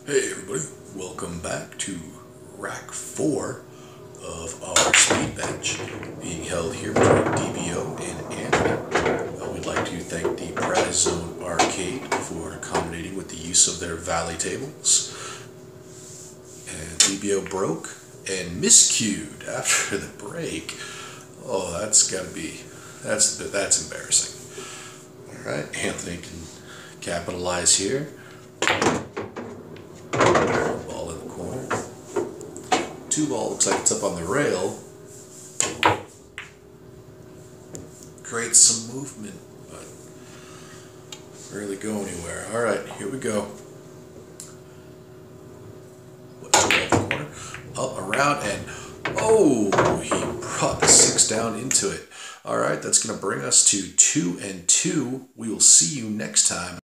Hey everybody, welcome back to rack 4 of our speed bench being held here between DBO and Anthony. We'd like to thank the Prize Zone Arcade for accommodating with the use of their Vally tables. And DBO broke and miscued after the break. Oh, that's embarrassing. Alright, Anthony can capitalize here. Ball in the corner. 2 ball looks like it's up on the rail. Creates some movement, but rarely go anywhere. Alright, here we go. 2 ball in the corner. Up, around, and oh! He brought the 6 down into it. Alright, that's going to bring us to 2-2. We will see you next time.